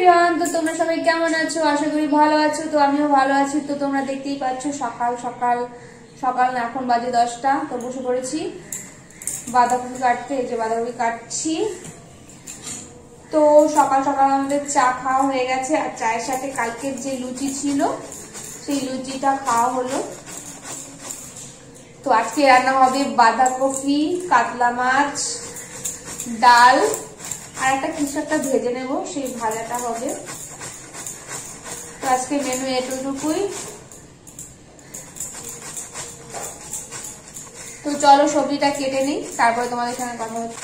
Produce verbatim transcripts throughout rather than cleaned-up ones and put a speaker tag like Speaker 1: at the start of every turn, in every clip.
Speaker 1: Everyone, তো তোমরা সবাই কেমন আছো? আশা করি ভালো আছো। তো আমিও ভালো আছি। তো তোমরা দেখতেই পাচ্ছ সকাল সকাল সকাল না, এখন বাজে দশটা। তো বসে পড়েছি বাঁধাকপি কাটতে। এই যে বাঁধাকপি কাটছি। তো সকাল সকাল আমাদের চা খাওয়া হয়ে গেছে, আর চায়ের সাথে কালকের যে লুচি ছিল সেই লুচিটা খাওয়া হলো। তো আজকে রান্না হবে বাঁধাকপি, কাতলা মাছ, ডাল আর একটা কিছু একটা ভেজে নেব, সেই ভাজাটা হবে। তো আজকে মেনু এটুকুই। তো চলো সবজিটা কেটে নিই, তারপরে তোমাদের সঙ্গে কথা হচ্ছে।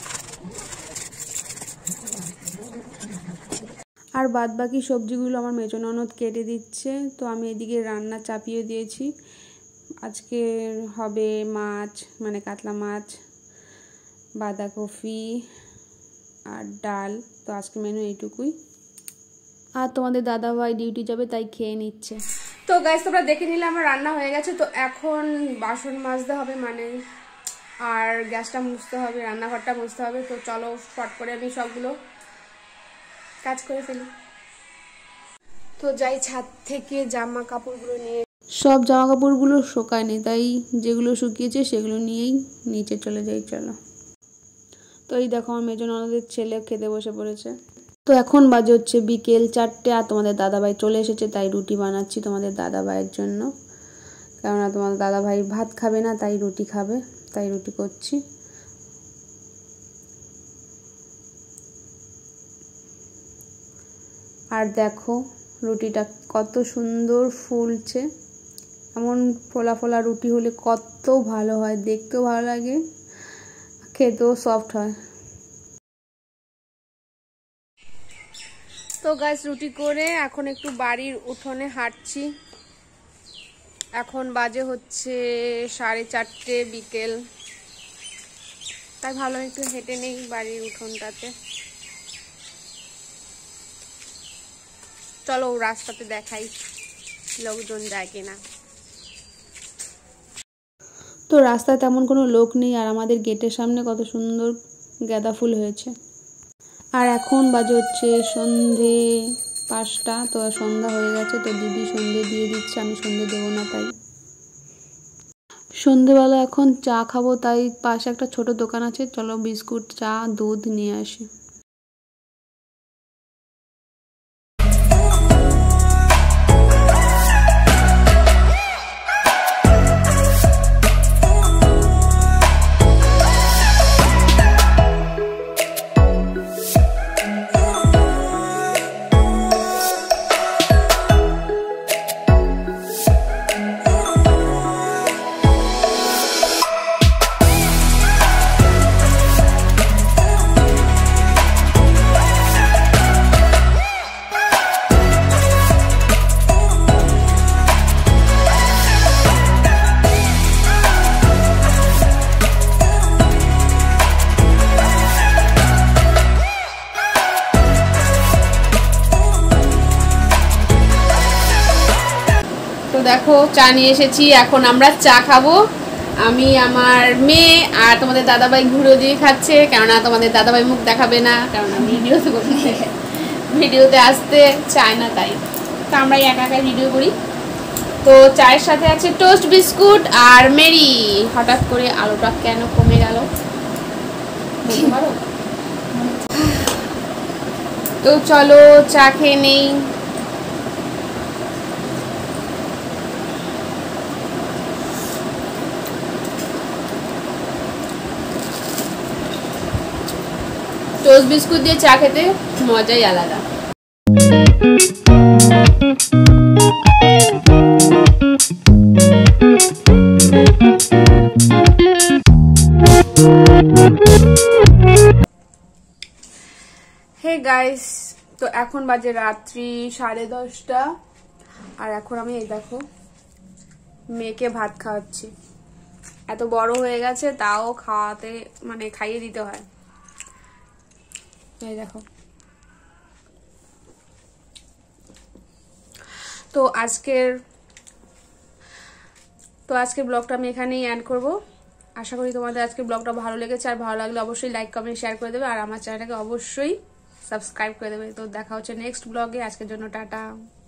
Speaker 2: আর বাদ বাকি সবজিগুলো আমার মেজো ননদ কেটে দিচ্ছে। তো আমি এদিকে রান্না চাপিয়ে দিয়েছি। আজকে হবে মাছ, মানে কাতলা মাছ, বাঁধাকপি আর ডাল। তো আজকে মেনু এইটুকুই। আর তোমাদের দাদা ভাই ডিউটি যাবে, তাই খেয়ে নিচ্ছে। তো গাইস, তোমরা দেখে নিলে আমার রান্না হয়ে গেছে। তো এখন বাসন মাজতে হবে, মানে আর গ্যাসটা মুছতে হবে, রান্নাঘরটা মুছতে হবে। তো চলো ফট করে আমি সবগুলো কাজ করে ফেলি। তো যাই ছাদ থেকে জামা কাপড়গুলো নিয়ে। সব জামা কাপড়গুলো শুকায়নি, তাই যেগুলো শুকিয়েছে সেগুলো নিয়েই নিচে চলে যাই। চলো। তো এই দেখো আমার মেজো ননদের ছেলে খেতে বসে পড়েছে। তো এখন বাজে হচ্ছে বিকেল চারটে, আর তোমাদের দাদাভাই চলে এসেছে, তাই রুটি বানাচ্ছি তোমাদের দাদাভাইয়ের জন্য। কেননা তোমাদের দাদাভাই ভাত খাবে না, তাই রুটি খাবে, তাই রুটি করছি। আর দেখো রুটিটা কত সুন্দর ফুলছে। এমন ফোলা ফোলা রুটি হলে কত ভালো হয়, দেখতেও ভালো লাগে, খেতেও সফট হয়। তো গাইস, রুটি করে এখন একটু বাড়ির উঠোনে হাঁটছি। এখন বাজে হচ্ছে সাড়ে চারটে বিকেল, তাই ভালো একটু হেঁটে নেই বাড়ির উঠোনটাতে। চলো রাস্তাতে দেখাই লোকজন যায় কিনা। তো রাস্তায় তেমন কোনো লোক নেই, আর আমাদের গেটের সামনে কত সুন্দর গাঁদা ফুল হয়েছে। আর এখন বাজে হচ্ছে সন্ধে পাঁচটা। তো সন্ধ্যা হয়ে গেছে, তো দিদি সন্ধে দিয়ে দিচ্ছে, আমি সন্ধে দেবো না, তাই সন্ধেবেলা এখন চা খাবো। তাই পাশে একটা ছোট দোকান আছে, চলো বিস্কুট, চা, দুধ নিয়ে আসি। দেখো চা নিয়ে এসেছি, এখন আমরা চা খাবো। আমি, আমার মেয়ে আর তোমাদের দাদাভাই ঘুরে দিয়ে খাচ্ছে, কেননা তোমাদের দাদাভাই মুখ দেখাবে না, কেননা ভিডিওতে ভিডিওতে আসতে চায় না, তাই তো আমরা একা একা ভিডিও করি। তো চায়ের সাথে আছে টোস্ট বিস্কুট আর মেরি। হঠাৎ করে আলোটা কেন কমে গেল বলতে পারো? তো চলো চা খেয়ে নেই। টোস্ট বিস্কুট দিয়ে চা খেতে মজাই আলাদা। হে গাইস, তো এখন বাজে রাত্রি সাড়ে দশটা, আর এখন আমি এই দেখো মেয়েকে ভাত খাওয়াচ্ছি। এত বড় হয়ে গেছে, তাও খাওয়াতে মানে খাইয়ে দিতে হয়। এই দেখো। তো আজকের তো আজকের ব্লগটা আমি এখানেই এন্ড করব। আশা করি তোমাদের আজকের ব্লগটা ভালো লেগেছে, আর ভালো লাগলে অবশ্যই লাইক কমেন্ট শেয়ার করে দেবে, আর আমার চ্যানেলটাকে অবশ্যই সাবস্ক্রাইব করে দেবে। তো দেখা হচ্ছে নেক্সট ব্লগে, আজকের জন্য টাটা।